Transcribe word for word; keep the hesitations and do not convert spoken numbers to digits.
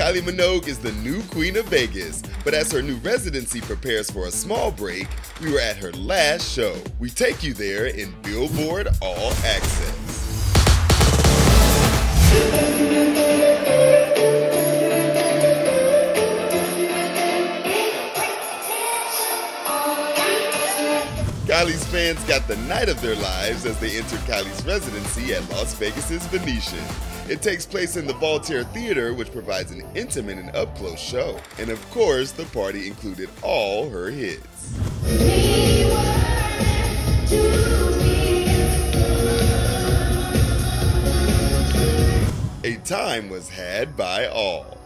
Kylie Minogue is the new queen of Vegas, but as her new residency prepares for a small break, we were at her last show. We take you there in Billboard All Access. Kylie's fans got the night of their lives as they entered Kylie's residency at Las Vegas's Venetian. It takes place in the Voltaire Theater, which provides an intimate and up-close show. And of course, the party included all her hits. A time was had by all.